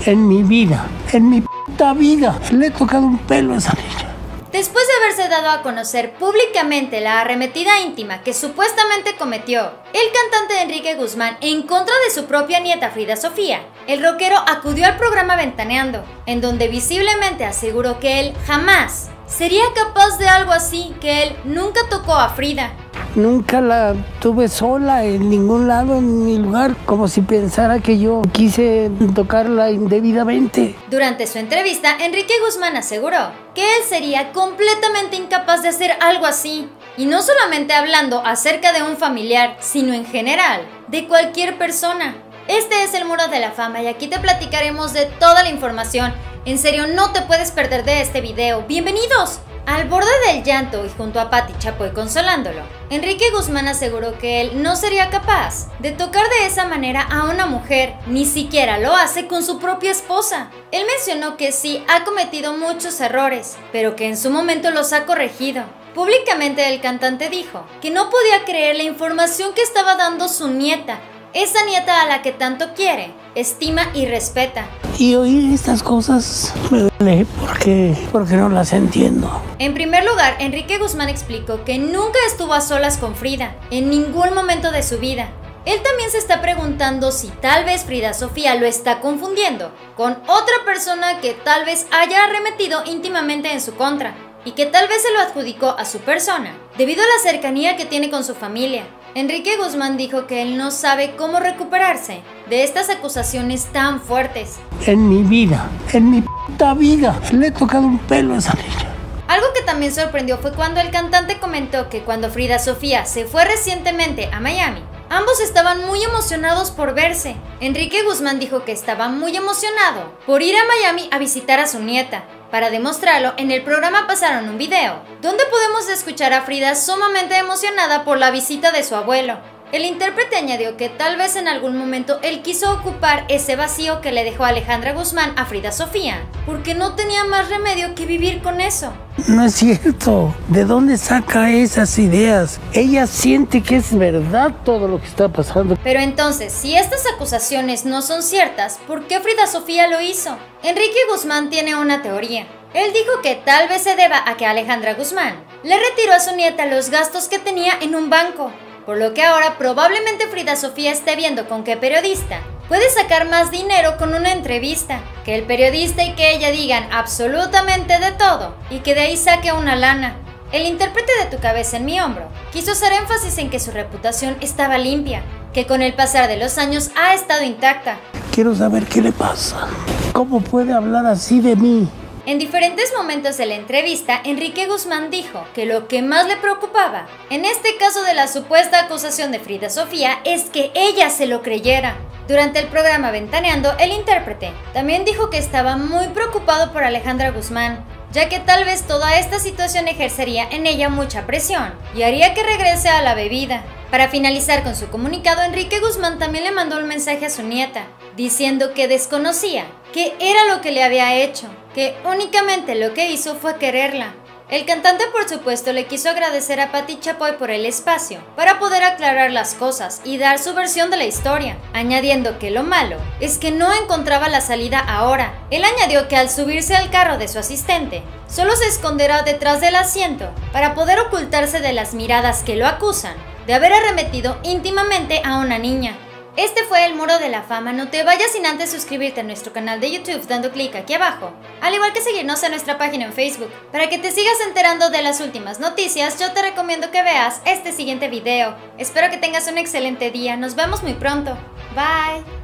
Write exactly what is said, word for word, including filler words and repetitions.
En mi vida, en mi puta vida, le he tocado un pelo a esa niña. Después de haberse dado a conocer públicamente la arremetida íntima que supuestamente cometió el cantante Enrique Guzmán en contra de su propia nieta Frida Sofía, el rockero acudió al programa Ventaneando, en donde visiblemente aseguró que él jamás sería capaz de algo así, que él nunca tocó a Frida. Nunca la tuve sola en ningún lado, en mi lugar, como si pensara que yo quise tocarla indebidamente. Durante su entrevista, Enrique Guzmán aseguró que él sería completamente incapaz de hacer algo así. Y no solamente hablando acerca de un familiar, sino en general, de cualquier persona. Este es el Muro de la Fama y aquí te platicaremos de toda la información. En serio, no te puedes perder de este video. ¡Bienvenidos! Al borde del llanto y junto a Pati Chapoy consolándolo, Enrique Guzmán aseguró que él no sería capaz de tocar de esa manera a una mujer, ni siquiera lo hace con su propia esposa. Él mencionó que sí ha cometido muchos errores, pero que en su momento los ha corregido. Públicamente el cantante dijo que no podía creer la información que estaba dando su nieta, esa nieta a la que tanto quiere, estima y respeta. Y oír estas cosas me duele porque, porque no las entiendo. En primer lugar, Enrique Guzmán explicó que nunca estuvo a solas con Frida, en ningún momento de su vida. Él también se está preguntando si tal vez Frida Sofía lo está confundiendo con otra persona que tal vez haya arremetido íntimamente en su contra, y que tal vez se lo adjudicó a su persona, debido a la cercanía que tiene con su familia. Enrique Guzmán dijo que él no sabe cómo recuperarse de estas acusaciones tan fuertes. En mi vida, en mi puta vida, le he tocado un pelo a esa niña. Algo que también sorprendió fue cuando el cantante comentó que cuando Frida Sofía se fue recientemente a Miami, ambos estaban muy emocionados por verse. Enrique Guzmán dijo que estaba muy emocionado por ir a Miami a visitar a su nieta. Para demostrarlo, en el programa pasaron un video, donde podemos escuchar a Frida sumamente emocionada por la visita de su abuelo. El intérprete añadió que tal vez en algún momento él quiso ocupar ese vacío que le dejó Alejandra Guzmán a Frida Sofía, porque no tenía más remedio que vivir con eso. No es cierto. ¿De dónde saca esas ideas? Ella siente que es verdad todo lo que está pasando. Pero entonces, si estas acusaciones no son ciertas, ¿por qué Frida Sofía lo hizo? Enrique Guzmán tiene una teoría. Él dijo que tal vez se deba a que Alejandra Guzmán le retiró a su nieta los gastos que tenía en un banco, por lo que ahora probablemente Frida Sofía esté viendo con qué periodista puede sacar más dinero con una entrevista, que el periodista y que ella digan absolutamente de todo y que de ahí saque una lana. El intérprete de Tu cabeza en mi hombro quiso hacer énfasis en que su reputación estaba limpia, que con el pasar de los años ha estado intacta. Quiero saber qué le pasa. ¿Cómo puede hablar así de mí? En diferentes momentos de la entrevista, Enrique Guzmán dijo que lo que más le preocupaba, en este caso de la supuesta acusación de Frida Sofía, es que ella se lo creyera. Durante el programa Ventaneando, el intérprete también dijo que estaba muy preocupado por Alejandra Guzmán, ya que tal vez toda esta situación ejercería en ella mucha presión y haría que regrese a la bebida. Para finalizar con su comunicado, Enrique Guzmán también le mandó un mensaje a su nieta, diciendo que desconocía qué era lo que le había hecho, que únicamente lo que hizo fue quererla. El cantante, por supuesto, le quiso agradecer a Pati Chapoy por el espacio para poder aclarar las cosas y dar su versión de la historia, añadiendo que lo malo es que no encontraba la salida ahora. Él añadió que al subirse al carro de su asistente, solo se esconderá detrás del asiento para poder ocultarse de las miradas que lo acusan de haber arremetido íntimamente a una niña. Este fue el Muro de la Fama. No te vayas sin antes suscribirte a nuestro canal de YouTube dando clic aquí abajo, al igual que seguirnos en nuestra página en Facebook. Para que te sigas enterando de las últimas noticias, yo te recomiendo que veas este siguiente video. Espero que tengas un excelente día. Nos vemos muy pronto. Bye.